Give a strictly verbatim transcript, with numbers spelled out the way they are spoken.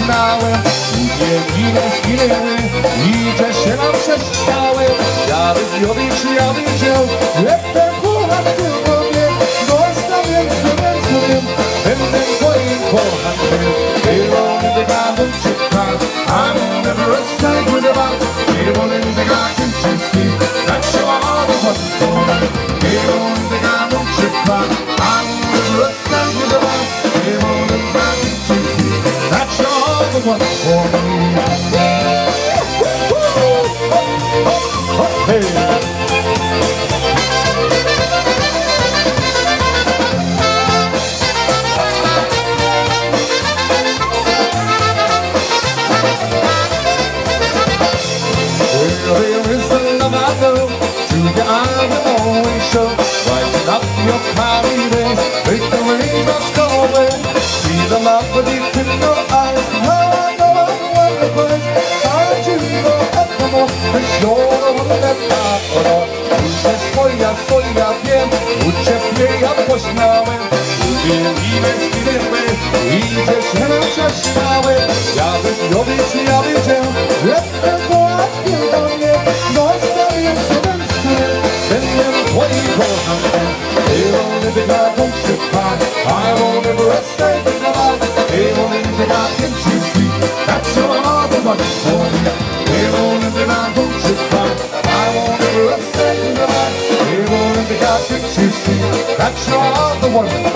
poznałem. Długie chwile, chwile, idzie się nam przestały. Ja bym jowić, ja bym wziął, lepę kocham tylko mnie. Zostawiam sobie sobie, będę twoim kochankiem. Zielony dyganem czyta, a never a sight with a back. Zielony dyganem czysty, tak się ładno chodzi. Zielony dyganem czyta, a never a sight with a back. Zielony dyganem czysty, tak się ładno chodzi. Hey! Lighten up your cloudy days, make the raindrops go away. See the love beneath in your eyes. How I know I'm wonderful. Aren't you go up the more? It's you're the one that I put on. Muszę swoja, swoja wiem, uczepię ja poznałem. Lubię ile chwilę, idziesz na przeszkały. Ja bym jowić, ja bym wziął, lepę połatwił do mnie. Zostawię sobie sobie, będę twoim kochankiem. Zielony dyganem czyta, I won't ever stay with the light. Zielony dyganem czysty, that's all I want for me. Zielony dyganem czyta, I won't ever stay with the light. Zielony dyganem czysty, that's all I want.